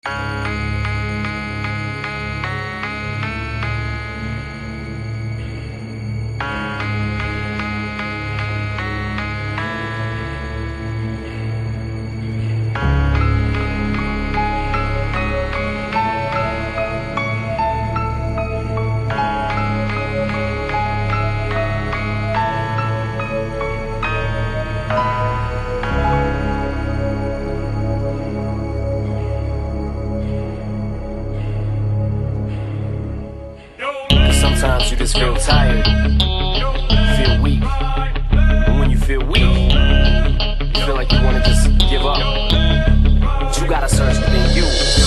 Sometimes you just feel tired, feel weak. And when you feel weak, you feel like you wanna just give up. But you gotta search within you.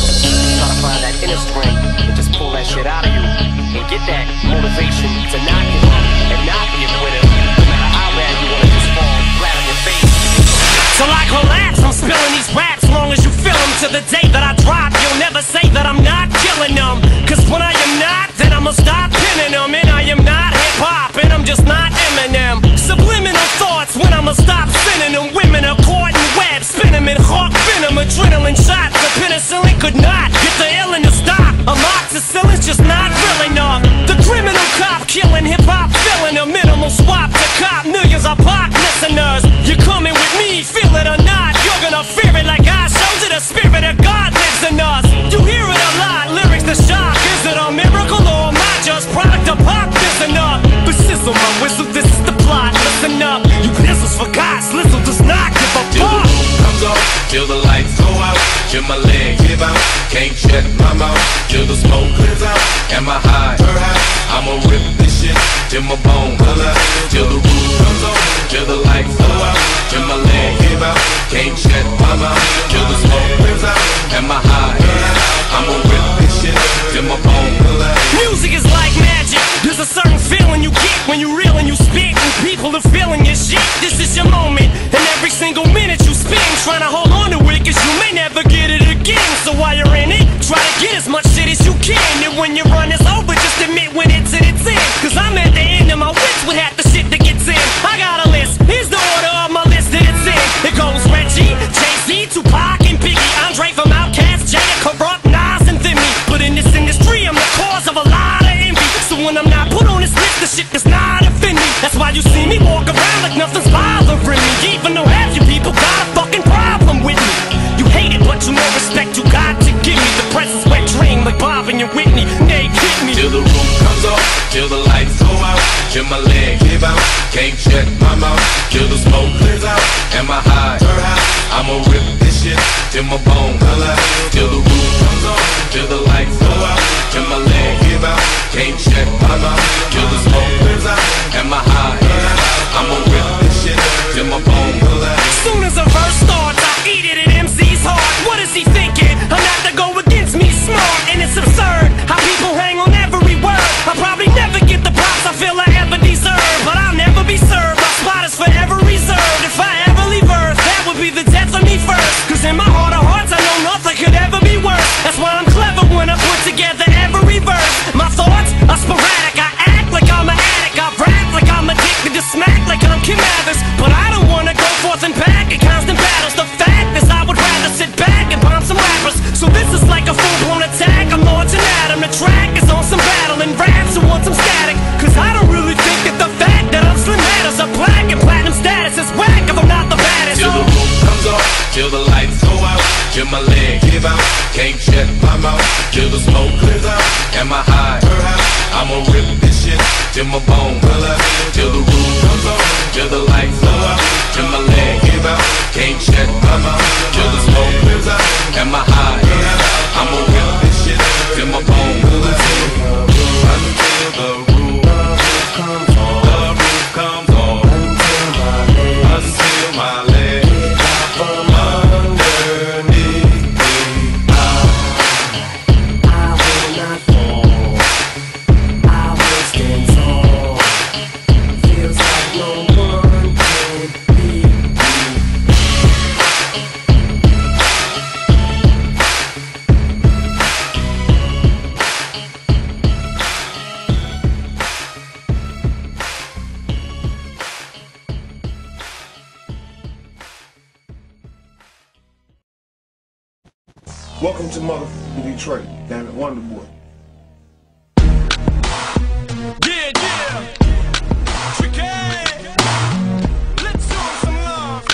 Try to find that inner strength and just pull that shit out of you. And get that motivation to not give up and not be a quitter. No matter how bad you wanna just fall flat on your face. Till I collapse, I'm spilling these raps. Long as you feel them, to the day that I drop, you'll never say that I'm not killing them. Cause when I am not, then I'ma stop pinning them. And I am not hip-hop, and I'm just not Eminem. Subliminal thoughts when I'ma stop spinning them. Women are caught in webs, spin them in hawk venom. Adrenaline shots, the penicillin could not get the illin to stop. Amoxicillin's just not real enough. The criminal cop killing hip-hop, filling a minimal swap to cop millions of pop listeners. You're coming with me, feel it or not, you're gonna fear it like I showed you. The spirit of God lives in us. You hear it a lot, lyrics to shock. Is it a miracle or am I just product of pop? Listen up, but sizzle my whistle, this is the plot. Listen up, you pizzles for God, Slizzle does not give a fuck. Till the roof comes off, till the lights go out, till my legs give out, can't shut my mouth, till the smoke clears out. Am I high? I'ma rip this shit till my bone color. Till the roof comes off, till the lights go out, till my legs give out, can't shut my mouth, till the smoke clears out. Am I high? I'ma rip this shit till my bone color. Music is like magic. There's a certain feeling you get when you reel and you spit, and people are feeling your shit. This is your moment, and every single minute you spend trying to hold on to it, cause you may never get it again. So while you're in it, try to get as much shit as you can. And when your run is over, just admit when it's in its end. Cause I'm at the end of my wits with half the shit that gets in. I got a list, here's the order of my list that it's in. It goes Reggie, Jay-Z, Tupac, and Biggie, Andre from Outkast, Jada, Corrupt, Nas, and Thimmy. But in this industry, I'm the cause of a lot of envy. So when I'm not put on this list, the shit does not offend me. That's why you see me walk around like nothing's bothering me. Even though half you people got a fucking problem with me. You hate it, but you know respect you got to give me. The presence wet dream like Bob and your Whitney. They kick me. Till the roof comes off, till the lights go out, till my legs give out, can't shut my mouth, till the smoke clears out. Am I high? I'ma rip this shit till my bone color. Till the roof comes off, till the lights go out, till my legs give out, can't shut my mouth, till the smoke clears out. Am I high? I'ma rip this shit till my bone color. Soon as a verse starts, I eat it at MC's heart. What is he thinking? I'm not to go against me, smart, and it's absurd how people hang on every word. I'll probably never get the props I feel I ever deserve, but I'll never be served. My spot is forever reserved. If I ever leave Earth, that would be the death of me first. Cause in my heart of hearts, I know nothing could ever be worse. That's why I'm clever when I put together every verse. My thoughts are sporadic. I act like I'm an addict. I rap like I'm addicted to smack like I'm Kim Mathers. But I don't wanna go forth and back in constant battles. The fact is I would rather sit back and bomb some rappers. So this is like a full-blown attack. I'm launching at 'em. The track is on some battle and raps who want some static. Cause I don't really think that the fact that I'm Slim matters. A black and platinum status is whack if I'm not the baddest. Till the roof comes off, till the lights go out, till my legs give out, can't shut my mouth, till the smoke clears out. Am I high? I'ma rip this shit till my bone color. Till the roof comes off, till the lights go out, till my legs give out, can't shut my mouth, till the smoke clears out. Am I high? I'ma rip this shit till my bone color. Until the roof comes on, the roof comes on, until my legs from underneath me. I will not fall, I will stand tall. Welcome to motherfucking Detroit. Damn it, Wonder Boy. Yeah, yeah. Tricky. Let's show some love.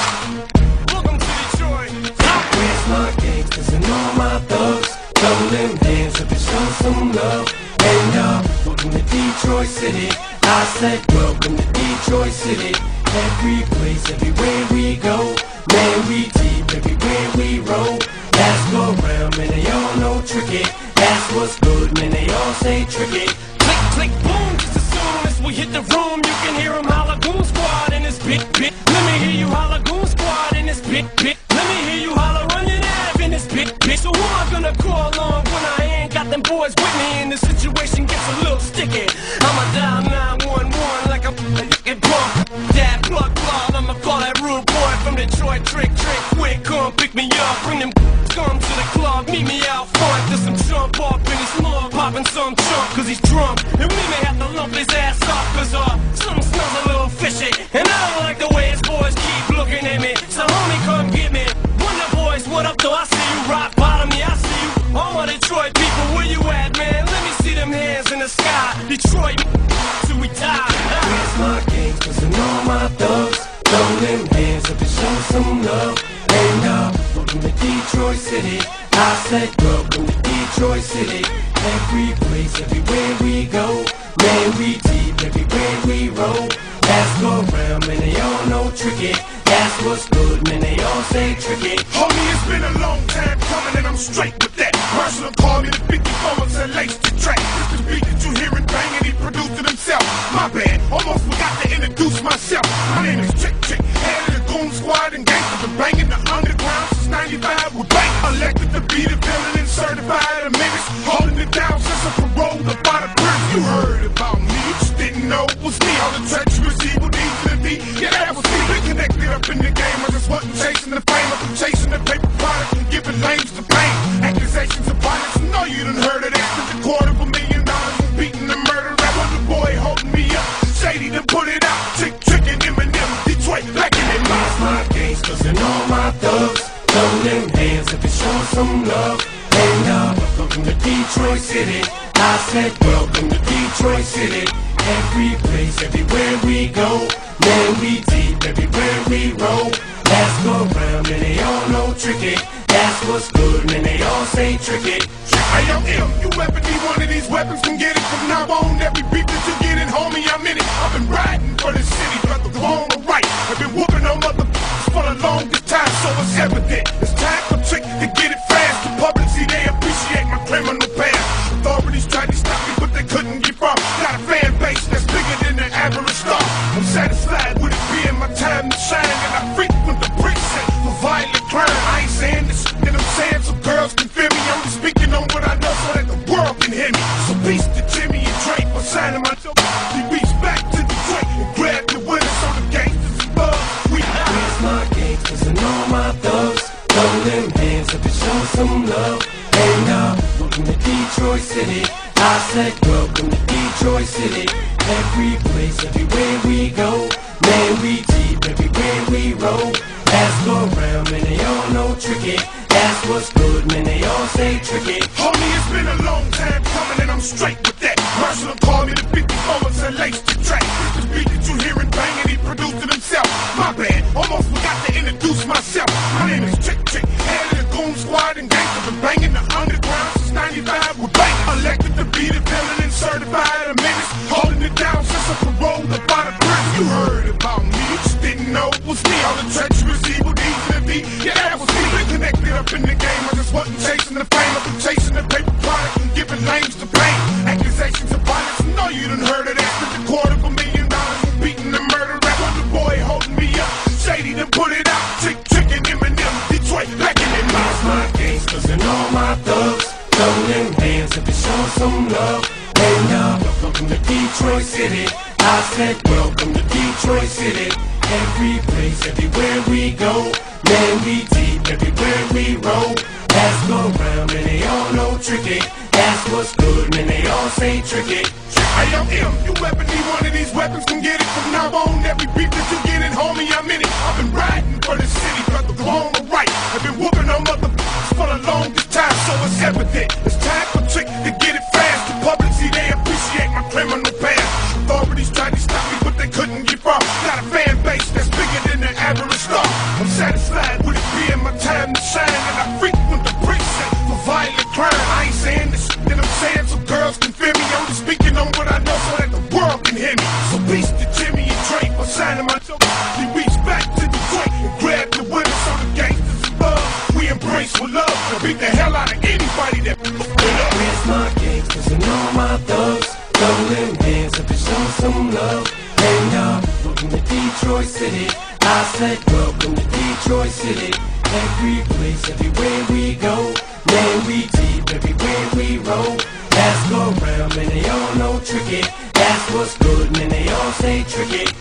Welcome to Detroit. Where's my gangsters and all my thugs? Throw them hands up and show some love. And welcome to Detroit City. I said welcome to Detroit City. Every place, everywhere we go. Man, we deep everywhere we roll. Ask around, man, they all know tricky. Ask what's good, man, they all say tricky. Click, click, boom, just as soon as we hit the room, you can hear them holla Goon Squad in this bit. Let me hear you holla Goon Squad in this bit. Let me hear you holla run your nav in this bit. So who am I gonna call on when I ain't got them boys with me and the situation gets a little sticky? I'ma dial 911 like I'm f***ing punk. That plug, I'ma call that rude boy from Detroit. Trick, quick, come pick me up. Bring them come to the club, meet me out front. There's some chump up in his mug, popping some chump cause he's drunk. And we may have to lump his ass up cause something smells a little fishy. And I don't like the way his boys keep looking at me. So homie, come get me. Wonder Boys, what up though? I see you. Rock bottom, yeah, I see you. All my Detroit people, where you at, man? Let me see them hands in the sky. Detroit, till we die. Where's my gangsters and all my thugs? Throw them hands up and show some love. And welcome to Detroit City. I said welcome to Detroit City. Every place, everywhere we go. Man, we deep everywhere we roll. Ask around, man, they all know tricky. Ask what's good, man, they all say tricky. Homie, it's been a long time coming and I'm straight with that. Marshall called me the 54 and said lace the track. This the beat that you hearing banging, he produced it himself. My bad, almost forgot to introduce myself. My name is Trick, head of the Goon Squad and gangsters been banging the underground since 95 with bang. Elected to be the villain and certified a menace. Holding it down since I paroled up out of prison. You heard about me, you just didn't know it was me. All the treacherous evil deeds to the D, yeah, that was me. Been connected up in the game, I just wasn't chasing the fame. I've been chasing the paper product and giving names to pain. Accusations of violence, I know you done heard of that. With $250,000 for beating and murder. That was the boy holding me up. Shady to put it out. Trickin' Eminem, Detroit, lacking in Where's my gangsters and all my thugs? Throw them hands up and show some love. And welcome to Detroit City. I said welcome to Detroit City. Every place, everywhere we go. Man, we deep everywhere we roll. Ask around, and they all know tricky. Ask what's good, and they all say tricky. I am you ever need one of these weapons, can get it from now on. Every beat that you get in, homie, I'm in it. I've been riding for this city, whether wrong or right. I've been whooping on motherfuckers for the longest time, so it's evident. It's time for Trick to get it fast. The public see they appreciate my criminal past. Authorities tried to stop me, but they couldn't get far. Got a fan base that's bigger than the average star. I'm satisfied with it being my time to shine, and I frequent the precinct for violent crime. I ain't saying this shit that I'm saying so girls can feel me. I'm just speaking on what I know so that the world can hear me. So peace to Jimmy and Drake for signing my dope. We reach back to Detroit and grab the winners on the gangsters and thugs. Where's my gangsters and all my thugs? Throw them hands up and show some love. And welcome to Detroit City. I said welcome to Detroit City. Every place, everywhere we go. Man, we deep everywhere we roll. Ask around, man, they all know tricky. Ask what's good, man, they all say tricky. Homie, it's been a long time coming and I'm straight with that. Marshall called me the 54 and said lace the track. This beat that you hearing banging, he produced it himself. My bad, almost forgot to introduce myself. My name is Trick, head of the Goon Squad and gangsters been banging the underground since 95 with bang. Elected to be the villain and certified a menace. Holding it down since I paroled up out of prison. You heard about me, you just didn't know it was me. All the treacherous evil deeds to the D, yeah, that was me. Been connected up in the game, I just wasn't chasing the fame. I've been chasing the paper product and giving names to pain. Accusations of violence, I know you done heard of that. With $250,000 for beating and murder. That was the boy holding me up. Shady to put it out. Trickin' Eminem, Detroit, lacking in Where's my gangsters and all my thugs? Throw them hands up and show some love. And welcome to Detroit City. I said welcome to Detroit City. Every place, everywhere we go. Man, we deep everywhere we roll. Ask around, and they all know tricky. Ask what's good, man, they all say tricky. I am you ever need one of these weapons, can get it from now on. Every beat that you get in, homie, I'm in it. I've been riding for the city, whether wrong or right. I've been whooping on motherfuckers for the longest time, so it's evident. It's time for trick to get it fast. The public see they appreciate my criminal past. Authorities tried to stop me, but they couldn't get far. Got a fan base that's bigger than the average star. I'm satisfied with it being my time to shine, and I frequent the precinct for violent crime. I ain't saying this that I'm saying so girls can feel me. I'm just speaking on what I know so that the world can hear me. So peace to Jimmy and Dre for signing my dope. We reach back to Detroit and grab the winners so the gangsters above. We embrace with love and beat the hell out of anybody that put up. Where's my gangsters and all my thugs? Throw them hands up and show some love. Hey y'all, welcome to Detroit City. I said welcome to Detroit City. Every place, everywhere we go. Man, we deep everywhere we roll. Ask around, man, they all know tricky. Ask what's good, man, they all say tricky.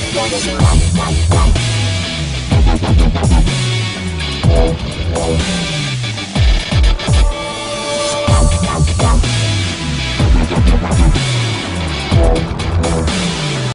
Wow.